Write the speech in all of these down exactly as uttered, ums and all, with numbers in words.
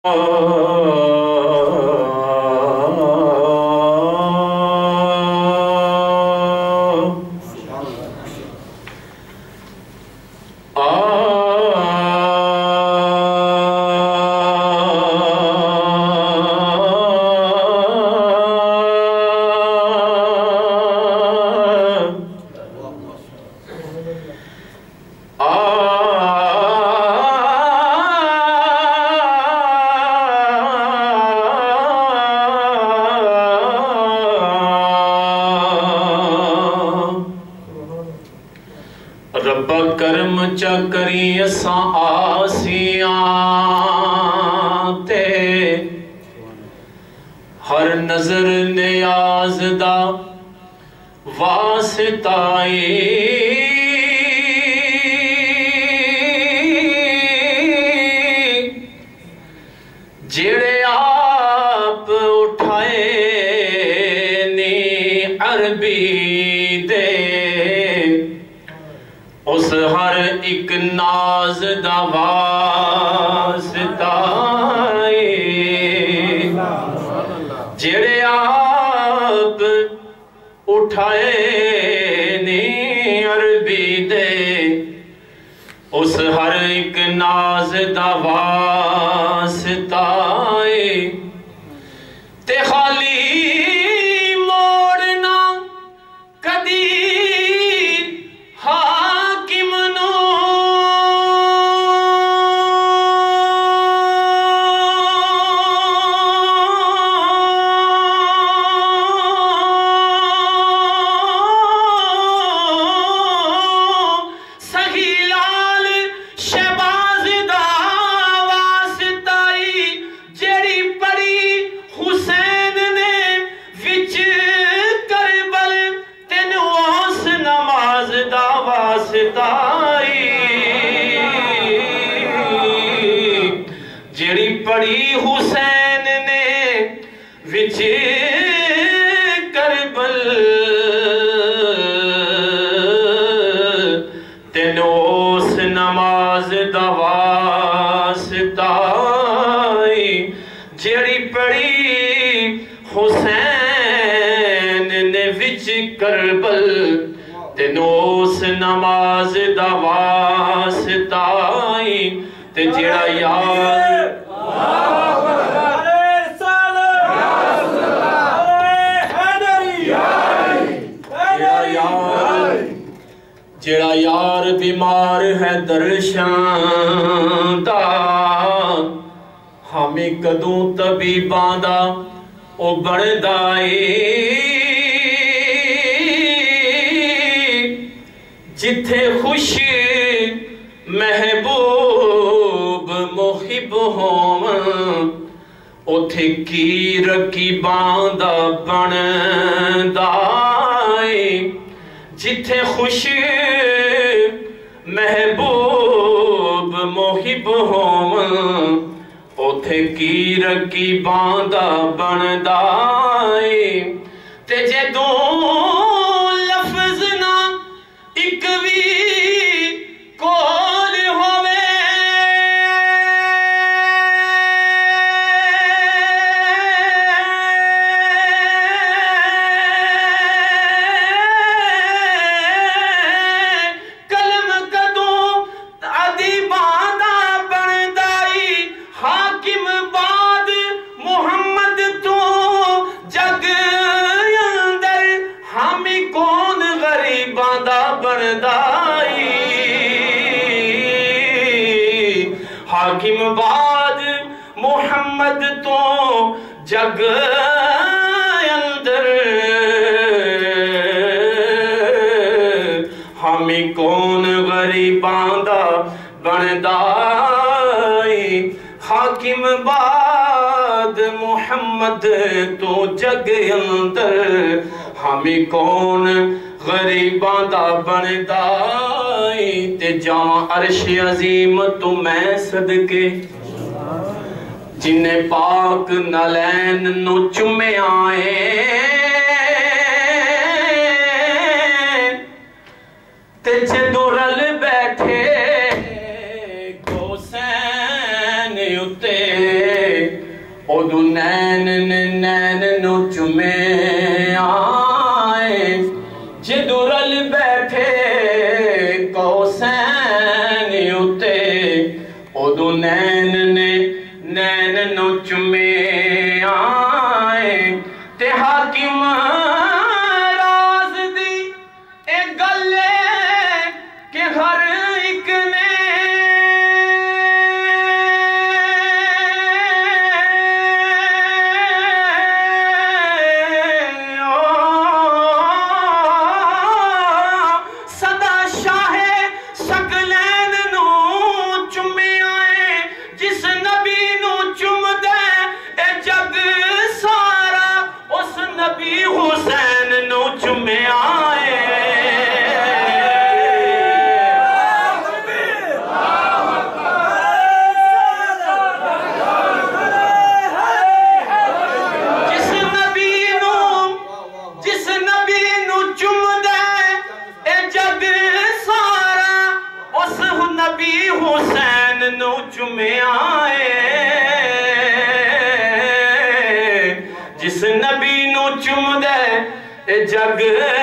رب کرم چکری اساں آسیاں تے ہر نظر نیاز دا واسطائی جڑے آپ اٹھائے نی عربی دے اس ہر ایک ناز دا واسطائی جڑے آپ اٹھائے نی عربی دے اس ہر ایک ناز دا واسطائی تے خالی موڑنا کدی جڑی پڑھی حسین نے وچ کربل تینوں اس نماز دا واسطائی جڑی پڑھی حسین نے وچ کربل تینوں اس نماز دا واسطائی تے جڑا یار جڑا یار بیمار ہے درشان دا ہمیں کدوں طبیباں دا او بڑھدائی جتھے خوش محبوب محب ہون اتھے کی رقیباں دا بندائی جتھے خوش محبوب محب ہون اتھے کی رقیباں دا بندائی تے جدوں لفظ نہ ایک وی کول ہوئے کلم کدوں عدی باندہ بندائی حاکم بعد محمد تو جگ اندر ہمی کون غریباں دا بندائی حاکم بعد محمد تو جگ اندر ہمیں کون غریباں دا بندائی حاکم بعد محمد تو جگ اندر ہمیں کون غریباں دا بندائی تے جاں عرش عظیم تو میں صدقے جنہیں پاک نلین نو چمے آئے تے جدو رل بیٹھے گوسین اتے ادو نین نین نو چمے آئے جدو رل بیٹھے کوسین اتے ادو نین نین نو چمے آئے تے حاکم راز دی ایک گلے کہ ہر ایک نے جگ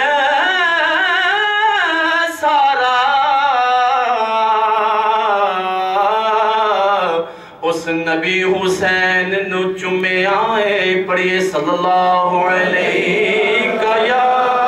سارا اس نبی حسین نو چمے آئے پڑھئے صلی اللہ علیہ کا یا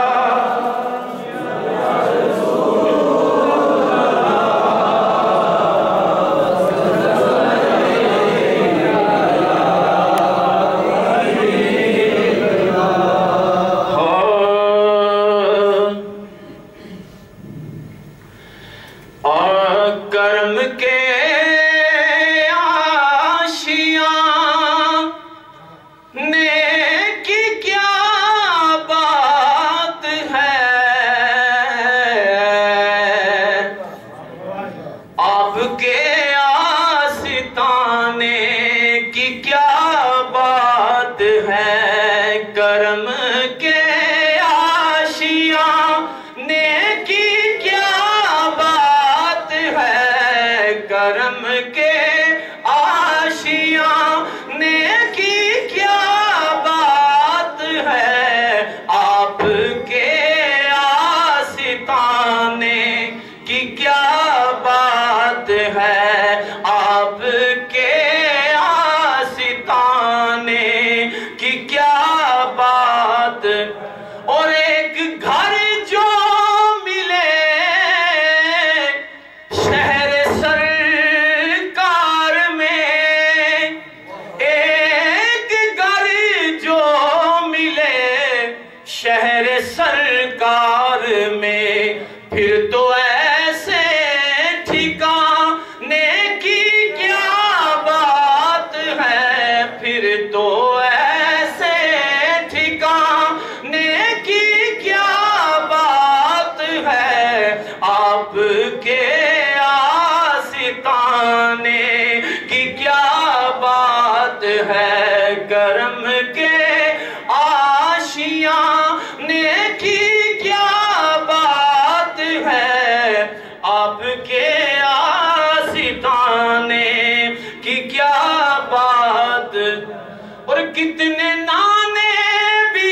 کتنے نانے بھی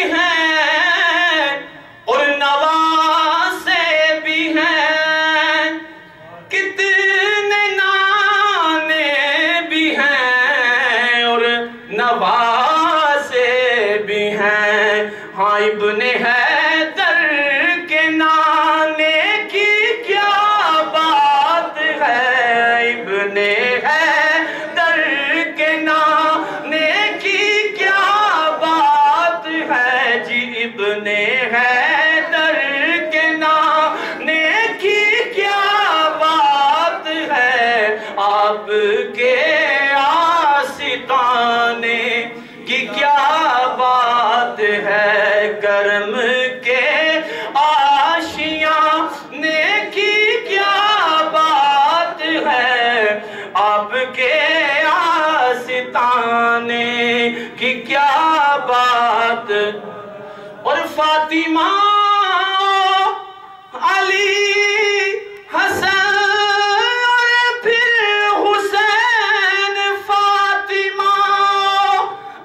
ہیں اور نواسے بھی ہیں کتنے نانے بھی ہیں اور نواسے بھی ہیں ہاں ابن حیدر کے نانے کی کیا بات ہے ابن حیدر کے نانے کی ابن حیدر کے نانے کی کیا بات ہے آپ کے آستانے کی کیا بات ہے کرم کے آشیانے کی کیا بات ہے آپ کے آستانے کی کیا بات اور فاطمہ علی حسن اور پھر حسین فاطمہ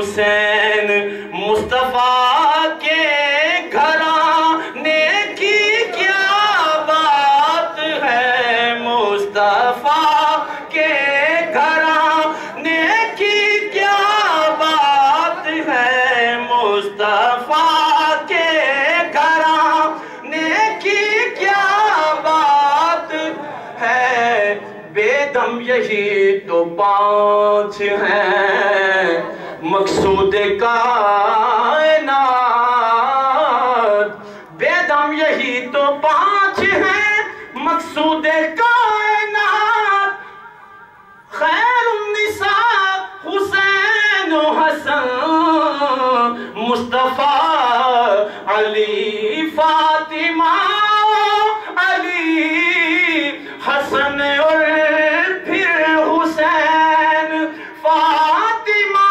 حسین مصطفیٰ کے گھرانے کی کیا بات ہے، مصطفیٰ کے گھرانے کی کیا بات ہے، مصطفیٰ کے گھرانے کی کیا بات ہے، بے دم یہی تو پانچ ہیں مقصود کائنات، بے دم یہی تو پانچ ہیں مقصود کائنات، خیر النساء حسین و حسن، مصطفیٰ علی فاطمہ علی حسن اور پھر حسین فاطمہ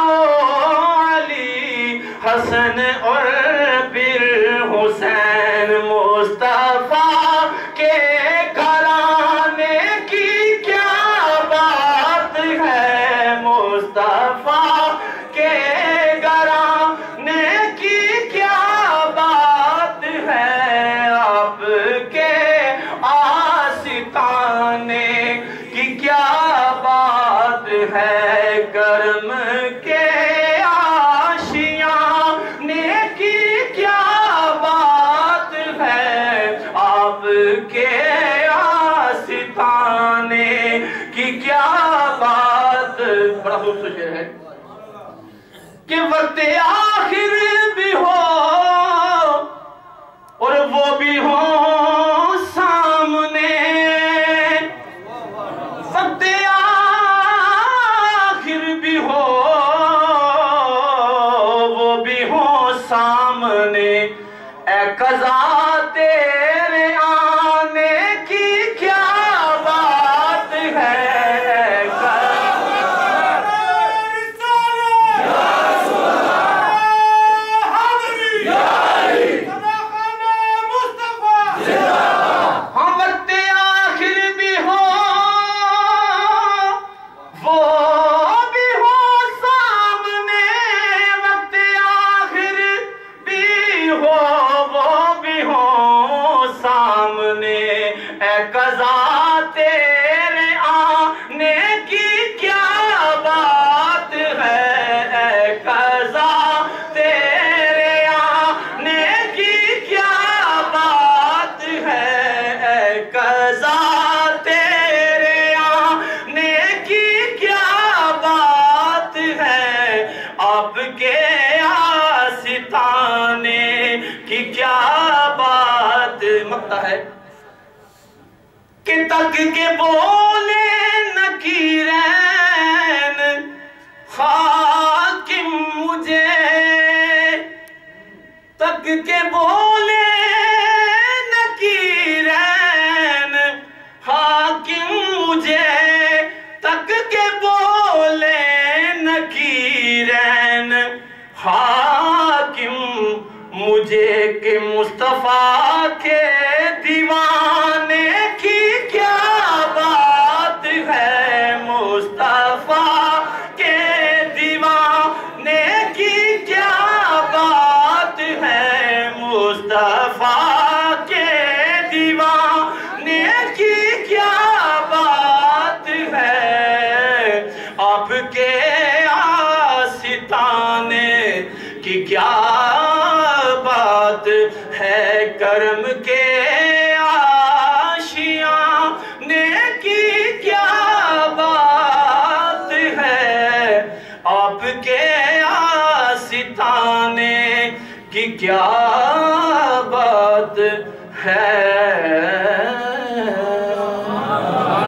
علی حسن اور پھر حسین، مصطفیٰ کے گھرانے کی کیا بات ہے، مصطفیٰ کے گھرانے کی کیا بات ہے، آپ کے آستانے کی کیا بات ہے، کرم کے آشیانے کی کیا بات ہے، آپ کے آستانے کی کیا بات، بڑا خوبصورت شعر ہے کہ وقت آخر بھی ہو اور وہ بھی ہو سامنے، وقت آخر بھی ہو وہ بھی ہو سامنے، اے قضا تیرے آنے کی کیا بات ہے، آپ کے آستانے کی کیا بات، مقطع ہے کہ تک کے بولے نکیرین حاکم مجھے، تک کے بولے نکیرین حاکم مجھے، تک کے بولے نکیرین حاکم مجھے کہ مصطفیٰ کے دیوانے کی کیا بات ہے، مصطفیٰ کے دیوانے کی کیا بات ہے، مصطفیٰ کے دیوانے کی کیا بات ہے، آپ کے آستانے کی کیا بات ہے، کرم کے آشیانے کی کیا بات ہے، آپ کے آستانے کی کیا بات ہے۔